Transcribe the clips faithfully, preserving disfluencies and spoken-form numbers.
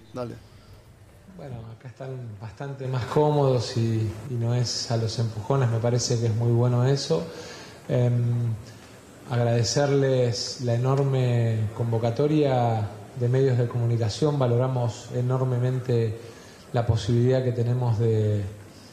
Dale. Bueno, acá están bastante más cómodos y, y no es a los empujones, me parece que es muy bueno eso. Eh, agradecerles la enorme convocatoria de medios de comunicación, valoramos enormemente la posibilidad que tenemos de,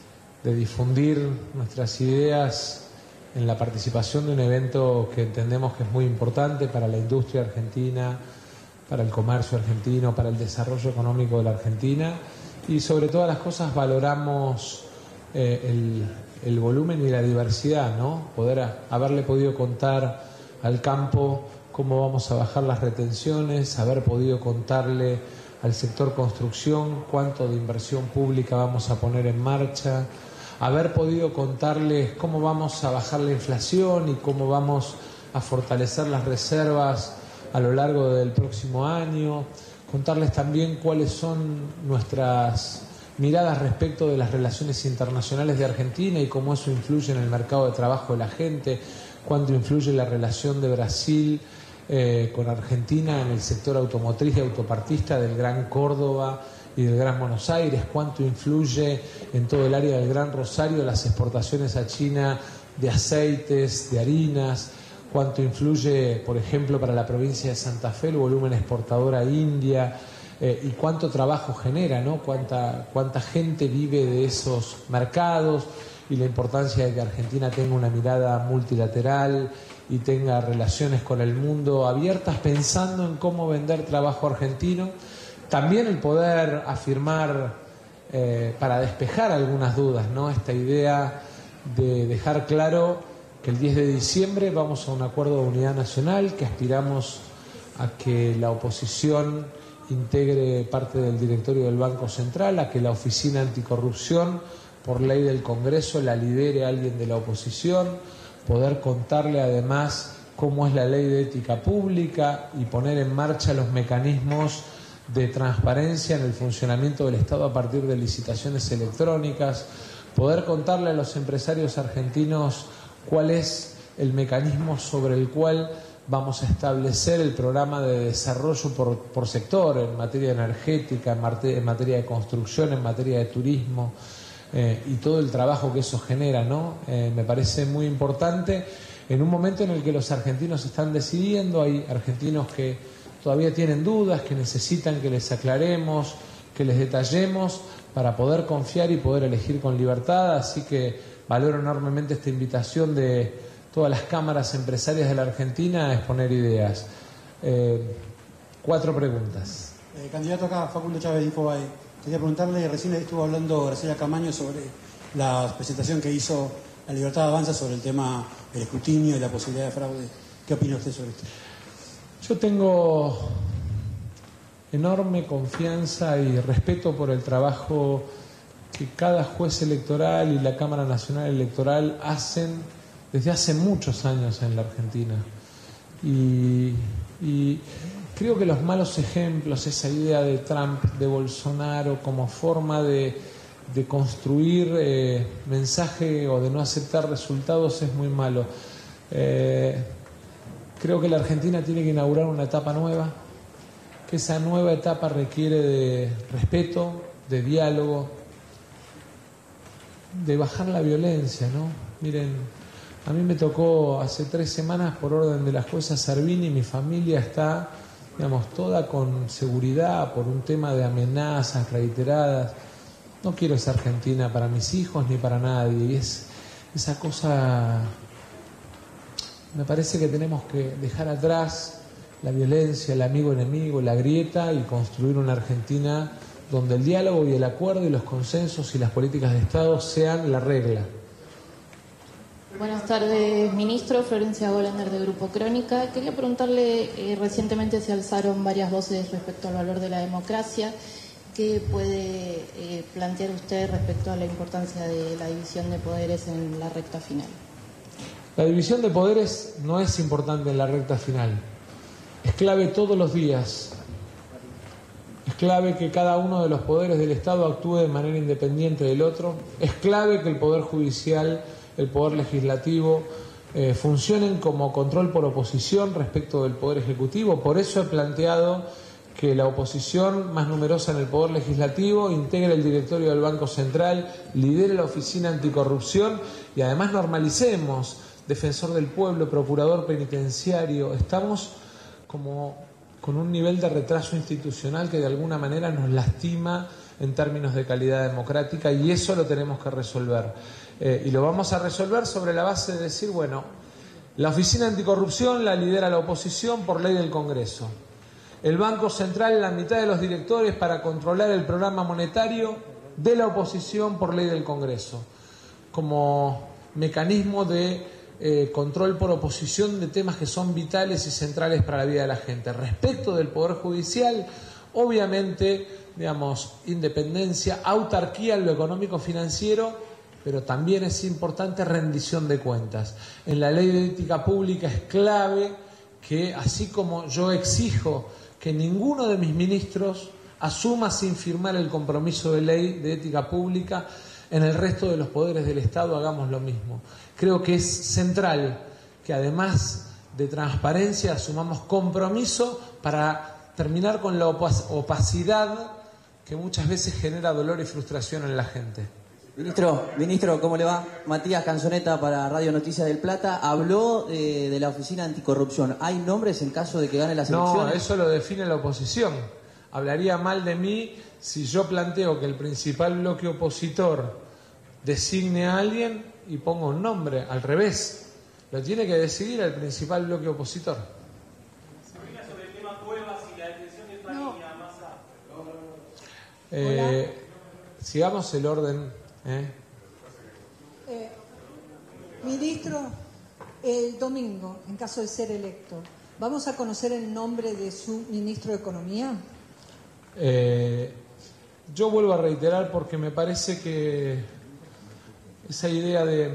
de difundir nuestras ideas en la participación de un evento que entendemos que es muy importante para la industria argentina, para el comercio argentino, para el desarrollo económico de la Argentina, y sobre todas las cosas valoramos eh, el, el volumen y la diversidad, ¿no? Poder a, haberle podido contar al campo cómo vamos a bajar las retenciones, haber podido contarle al sector construcción cuánto de inversión pública vamos a poner en marcha, haber podido contarles cómo vamos a bajar la inflación y cómo vamos a fortalecer las reservas a lo largo del próximo año, contarles también cuáles son nuestras miradas respecto de las relaciones internacionales de Argentina y cómo eso influye en el mercado de trabajo de la gente, cuánto influye la relación de Brasil eh, con Argentina en el sector automotriz y autopartista del Gran Córdoba y del Gran Buenos Aires, cuánto influye en todo el área del Gran Rosario las exportaciones a China de aceites, de harinas, cuánto influye, por ejemplo, para la provincia de Santa Fe el volumen exportador a India, eh, y cuánto trabajo genera, ¿no? Cuánta, cuánta gente vive de esos mercados y la importancia de que Argentina tenga una mirada multilateral y tenga relaciones con el mundo abiertas pensando en cómo vender trabajo argentino. También el poder afirmar, eh, para despejar algunas dudas, ¿no? Esta idea de dejar claro que el diez de diciembre vamos a un acuerdo de unidad nacional, que aspiramos a que la oposición integre parte del directorio del Banco Central, a que la Oficina Anticorrupción, por ley del Congreso, la lidere alguien de la oposición, poder contarle además cómo es la ley de ética pública y poner en marcha los mecanismos de transparencia en el funcionamiento del Estado a partir de licitaciones electrónicas, poder contarle a los empresarios argentinos cuál es el mecanismo sobre el cual vamos a establecer el programa de desarrollo por, por sector, en materia energética, en, mate, en materia de construcción, en materia de turismo, eh, y todo el trabajo que eso genera, ¿no? Eh, me parece muy importante en un momento en el que los argentinos están decidiendo, hay argentinos que todavía tienen dudas, que necesitan que les aclaremos, que les detallemos para poder confiar y poder elegir con libertad, así que valoro enormemente esta invitación de todas las cámaras empresarias de la Argentina a exponer ideas. Eh, cuatro preguntas. Eh, candidato acá, Facundo Chávez de Infobae. Quería preguntarle, recién estuvo hablando Graciela Camaño sobre la presentación que hizo La Libertad Avanza sobre el tema del escrutinio y la posibilidad de fraude. ¿Qué opina usted sobre esto? Yo tengo enorme confianza y respeto por el trabajo que cada juez electoral y la Cámara Nacional Electoral hacen desde hace muchos años en la Argentina. Y, y creo que los malos ejemplos, esa idea de Trump, de Bolsonaro, como forma de, de construir eh, mensaje o de no aceptar resultados es muy malo. Eh, creo que la Argentina tiene que inaugurar una etapa nueva, que esa nueva etapa requiere de respeto, de diálogo, de bajar la violencia, ¿no? Miren, a mí me tocó hace tres semanas por orden de la jueza Servini, mi familia está, digamos, toda con seguridad por un tema de amenazas reiteradas. No quiero esa Argentina para mis hijos ni para nadie, y es esa cosa, me parece que tenemos que dejar atrás la violencia, el amigo enemigo, la grieta y construir una Argentina donde el diálogo y el acuerdo y los consensos y las políticas de Estado sean la regla. Buenas tardes, ministro. Florencia Golander, de Grupo Crónica. Quería preguntarle, eh, recientemente se alzaron varias voces respecto al valor de la democracia. ¿Qué puede eh, plantear usted respecto a la importancia de la división de poderes en la recta final? La división de poderes no es importante en la recta final. Es clave todos los días. Es clave que cada uno de los poderes del Estado actúe de manera independiente del otro. Es clave que el Poder Judicial, el Poder Legislativo, eh, funcionen como control por oposición respecto del Poder Ejecutivo. Por eso he planteado que la oposición más numerosa en el Poder Legislativo integre el directorio del Banco Central, lidere la Oficina Anticorrupción y además normalicemos defensor del pueblo, procurador penitenciario. Estamos como con un nivel de retraso institucional que de alguna manera nos lastima en términos de calidad democrática, y eso lo tenemos que resolver. Eh, y lo vamos a resolver sobre la base de decir, bueno, la Oficina Anticorrupción la lidera la oposición por ley del Congreso. El Banco Central, la mitad de los directores para controlar el programa monetario de la oposición por ley del Congreso, como mecanismo de eh, control por oposición de temas que son vitales y centrales para la vida de la gente. Respecto del Poder Judicial, obviamente, digamos, independencia, autarquía en lo económico-financiero, pero también es importante rendición de cuentas. En la ley de ética pública es clave que, así como yo exijo que ninguno de mis ministros asuma sin firmar el compromiso de ley de ética pública, en el resto de los poderes del Estado hagamos lo mismo. Creo que es central que, además de transparencia, asumamos compromiso para terminar con la opacidad que muchas veces genera dolor y frustración en la gente. Ministro, ministro, ¿cómo le va? Matías Canzoneta para Radio Noticias del Plata. Habló eh, de la Oficina Anticorrupción. ¿Hay nombres en caso de que gane las elecciones? No, eso lo define la oposición. Hablaría mal de mí si yo planteo que el principal bloque opositor designe a alguien y ponga un nombre. Al revés, lo tiene que decidir el principal bloque opositor. Sobre el tema Cuevas y la detención de Fania Massa. Eh, sigamos el orden. ¿Eh? Eh, ministro, el domingo, en caso de ser electo, ¿vamos a conocer el nombre de su ministro de Economía? Eh, yo vuelvo a reiterar porque me parece que esa idea de,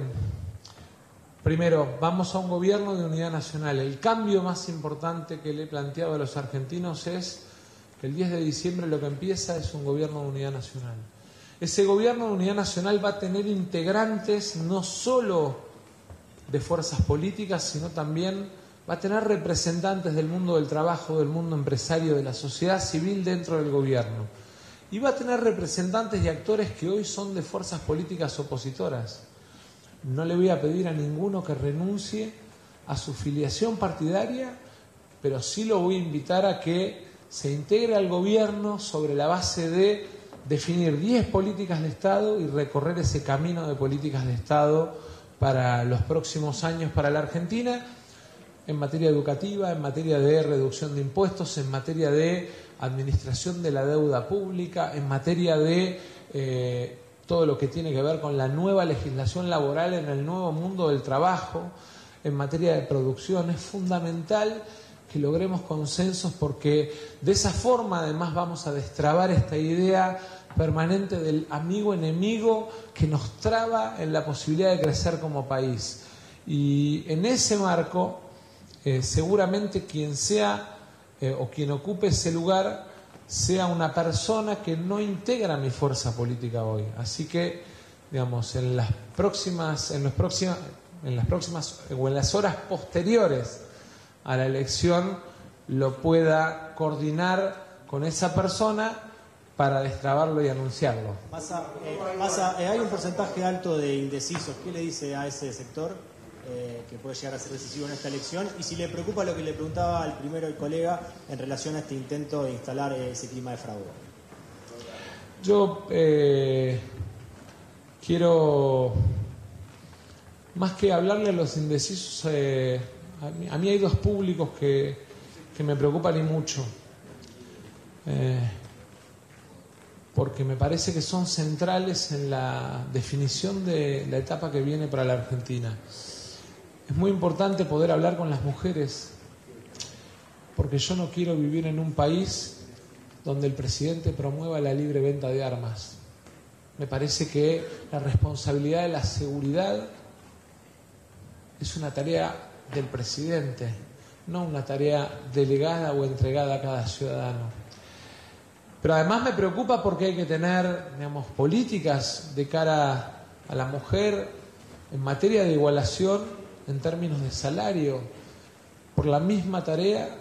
primero, vamos a un gobierno de unidad nacional. El cambio más importante que le he planteado a los argentinos es que el diez de diciembre lo que empieza es un gobierno de unidad nacional. Ese gobierno de unidad nacional va a tener integrantes no solo de fuerzas políticas, sino también va a tener representantes del mundo del trabajo, del mundo empresario, de la sociedad civil dentro del gobierno. Y va a tener representantes y actores que hoy son de fuerzas políticas opositoras. No le voy a pedir a ninguno que renuncie a su filiación partidaria, pero sí lo voy a invitar a que se integre al gobierno sobre la base de definir diez políticas de Estado y recorrer ese camino de políticas de Estado para los próximos años para la Argentina, en materia educativa, en materia de reducción de impuestos, en materia de administración de la deuda pública, en materia de eh, todo lo que tiene que ver con la nueva legislación laboral en el nuevo mundo del trabajo, en materia de producción. Es fundamental que logremos consensos porque de esa forma además vamos a destrabar esta idea permanente del amigo-enemigo que nos traba en la posibilidad de crecer como país. Y en ese marco, eh, seguramente quien sea eh, o quien ocupe ese lugar sea una persona que no integra mi fuerza política hoy. Así que, digamos, en las próximas, en los próximas, en las próximas o en las horas posteriores a la elección lo pueda coordinar con esa persona para destrabarlo y anunciarlo. Massa, eh, Massa, eh, hay un porcentaje alto de indecisos. ¿Qué le dice a ese sector eh, que puede llegar a ser decisivo en esta elección? Y si le preocupa lo que le preguntaba al primero el colega en relación a este intento de instalar eh, ese clima de fraude. Yo eh, quiero, más que hablarle a los indecisos, eh, A mí, a mí hay dos públicos que, que me preocupan y mucho, eh, porque me parece que son centrales en la definición de la etapa que viene para la Argentina. Es muy importante poder hablar con las mujeres, porque yo no quiero vivir en un país donde el presidente promueva la libre venta de armas. Me parece que la responsabilidad de la seguridad es una tarea del presidente, no una tarea delegada o entregada a cada ciudadano. Pero además me preocupa porque hay que tener, digamos, políticas de cara a la mujer en materia de igualación en términos de salario. Por la misma tarea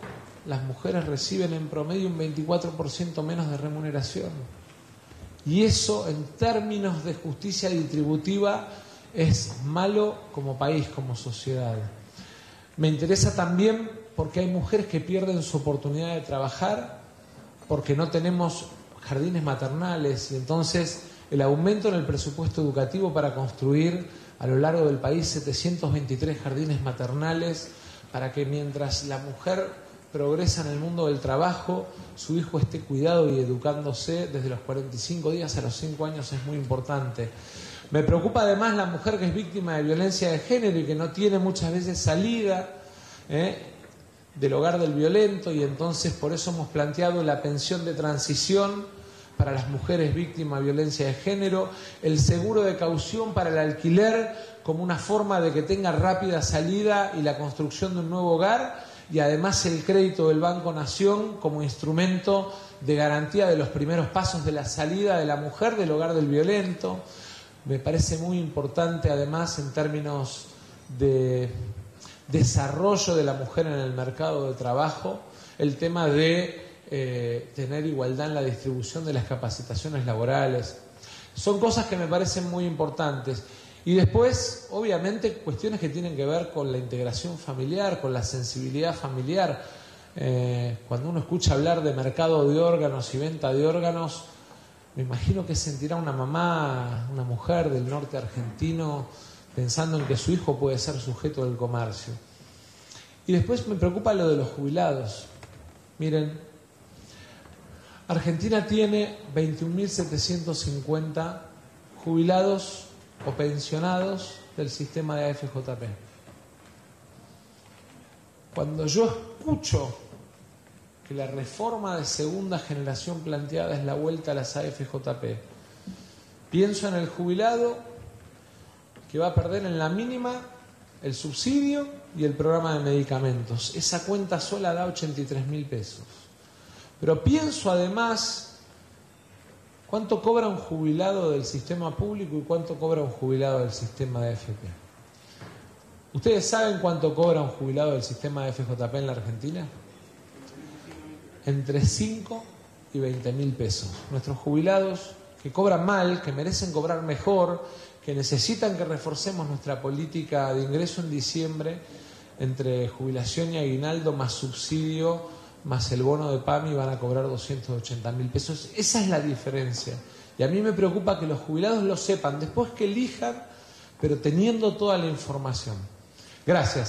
las mujeres reciben en promedio un veinticuatro por ciento menos de remuneración. Y eso, en términos de justicia distributiva, es malo como país, como sociedad. Me interesa también porque hay mujeres que pierden su oportunidad de trabajar porque no tenemos jardines maternales, y entonces el aumento en el presupuesto educativo para construir a lo largo del país setecientos veintitrés jardines maternales, para que mientras la mujer progresa en el mundo del trabajo, su hijo esté cuidado y educándose desde los cuarenta y cinco días a los cinco años, es muy importante. Me preocupa además la mujer que es víctima de violencia de género y que no tiene muchas veces salida ¿eh? del hogar del violento, y entonces por eso hemos planteado la pensión de transición para las mujeres víctimas de violencia de género, el seguro de caución para el alquiler como una forma de que tenga rápida salida y la construcción de un nuevo hogar, y además el crédito del Banco Nación como instrumento de garantía de los primeros pasos de la salida de la mujer del hogar del violento. Me parece muy importante además en términos de desarrollo de la mujer en el mercado de trabajo, el tema de eh, tener igualdad en la distribución de las capacitaciones laborales. Son cosas que me parecen muy importantes. Y después, obviamente, cuestiones que tienen que ver con la integración familiar, con la sensibilidad familiar. Eh, cuando uno escucha hablar de mercado de órganos y venta de órganos, me imagino que sentirá una mamá, una mujer del norte argentino, pensando en que su hijo puede ser sujeto del comercio. Y después me preocupa lo de los jubilados. Miren, Argentina tiene veintiún mil setecientos cincuenta jubilados o pensionados del sistema de A F J P. Cuando yo escucho que la reforma de segunda generación planteada es la vuelta a las A F J P, pienso en el jubilado que va a perder en la mínima el subsidio y el programa de medicamentos. Esa cuenta sola da ochenta y tres mil pesos. Pero pienso además cuánto cobra un jubilado del sistema público y cuánto cobra un jubilado del sistema de A F P. ¿Ustedes saben cuánto cobra un jubilado del sistema de F J P en la Argentina? Entre cinco y veinte mil pesos. Nuestros jubilados, que cobran mal, que merecen cobrar mejor, que necesitan que reforcemos nuestra política de ingreso en diciembre, entre jubilación y aguinaldo más subsidio más el bono de PAMI, van a cobrar doscientos ochenta mil pesos. Esa es la diferencia. Y a mí me preocupa que los jubilados lo sepan, después que elijan, pero teniendo toda la información. Gracias.